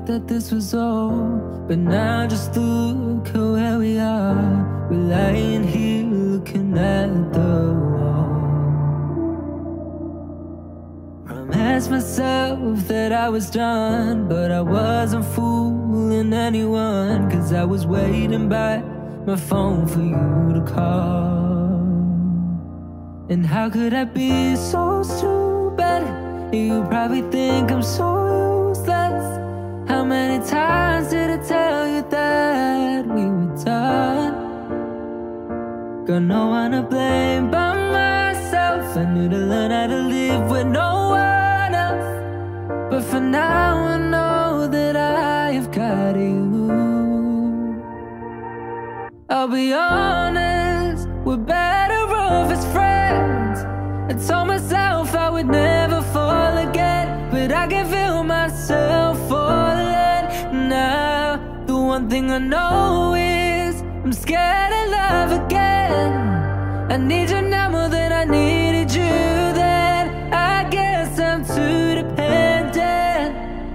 thought that this was all, but now just look at where we are. We're lying here looking at the wall. Promised myself that I was done, but I wasn't fooling anyone, 'cause I was waiting by my phone for you to call. And how could I be so stupid? You probably think I'm so useless. How many times did I tell you that we were done? Got no one to blame but myself. I need to learn how to live with no one else. But for now I know that I've got you. I'll be honest, we're better off as friends. I told myself I would never fall again, but I can feel myself falling now. The one thing I know is I'm scared of love again. I need you now more than I needed you then. I guess I'm too dependent.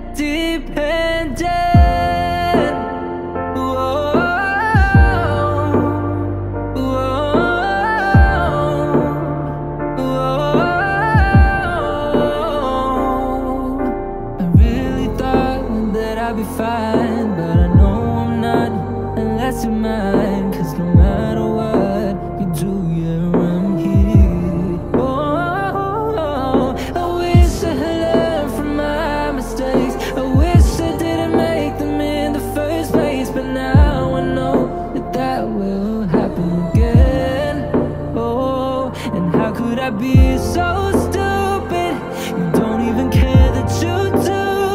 I'll be fine, but I know I'm not, unless you're mine. 'Cause no matter what you do, yeah, I'm here. Oh, I wish I had learned from my mistakes. I wish I didn't make them in the first place. But now I know that that will happen again. Oh, and how could I be so stupid? You don't even care that you do.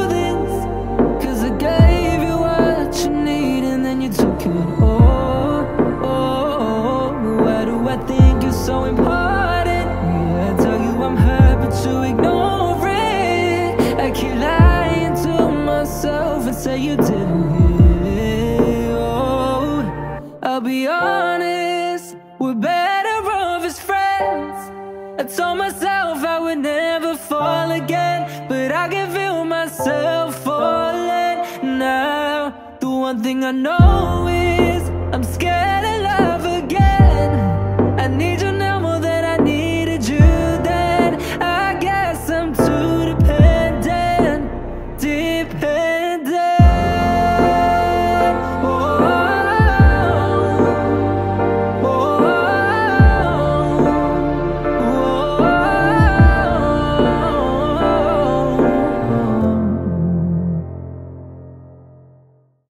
So important, yeah, I tell you I'm hurt, but you ignore it. I keep lying to myself and say you didn't hear. Oh, I'll be honest, we're better off as friends. I told myself I would never fall again, but I can feel myself falling now. The one thing I know is I'm scared